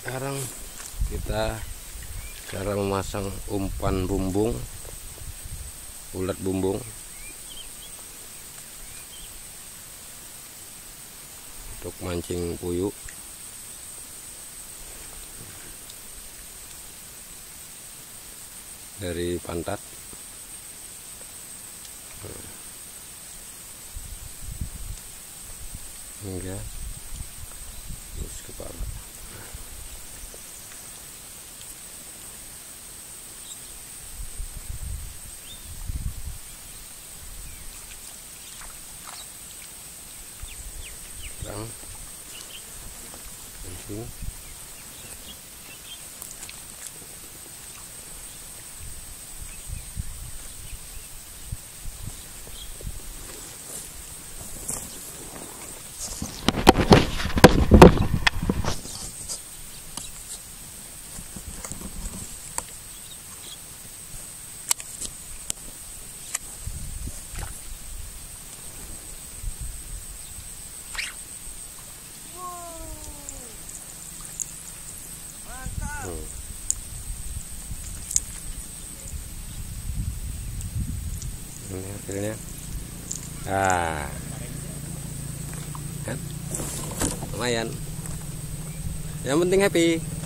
Sekarang kita cara memasang umpan bumbung, ulat bumbung untuk mancing puyuh. Dari pantat hingga terus kepala. Sekarang mancing. Ini hasilnya. Kan lumayan, yang penting happy.